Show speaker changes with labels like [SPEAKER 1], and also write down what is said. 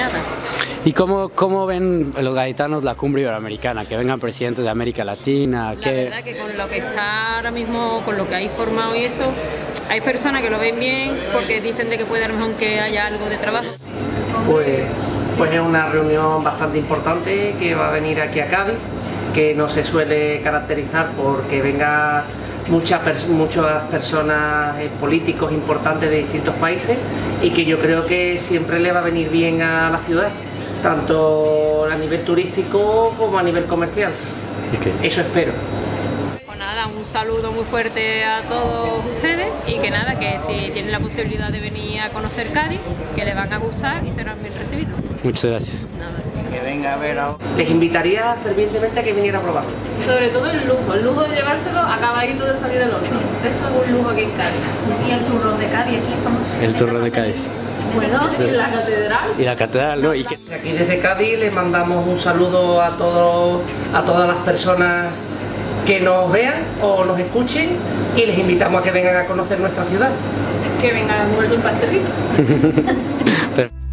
[SPEAKER 1] nada.
[SPEAKER 2] ¿Y cómo ven los gaditanos la cumbre iberoamericana? Que vengan presidentes de América Latina.
[SPEAKER 1] La verdad que con lo que está ahora mismo, con lo que hay formado y eso, hay personas que lo ven bien porque dicen de que puede a lo mejor que haya algo de trabajo.
[SPEAKER 3] Pues es una reunión bastante importante que va a venir aquí a Cádiz, que no se suele caracterizar porque venga muchas personas, políticos importantes de distintos países, y que yo creo que siempre le va a venir bien a la ciudad, tanto a nivel turístico como a nivel comercial. Okay. Eso espero.
[SPEAKER 1] Pues nada, un saludo muy fuerte a todos ustedes y que nada, que si tienen la posibilidad de venir a conocer Cádiz, que les van a gustar y serán bien recibidos.
[SPEAKER 2] Muchas gracias.
[SPEAKER 1] Nada.
[SPEAKER 3] Que venga a ver ahora. Les invitaría fervientemente a que viniera a probarlo.
[SPEAKER 4] Sobre todo el lujo de llevárselo acabadito de salir del horno. Eso es un lujo aquí en Cádiz.
[SPEAKER 5] Y el turrón de Cádiz aquí, famoso.
[SPEAKER 2] El turrón de Cádiz.
[SPEAKER 4] Bueno, sí, la catedral.
[SPEAKER 2] Y la catedral, ¿no? ¿Y qué?
[SPEAKER 3] Aquí desde Cádiz les mandamos un saludo a todas las personas que nos vean o nos escuchen, y les invitamos a que vengan a conocer nuestra ciudad.
[SPEAKER 4] Que vengan a comerse un pastelito.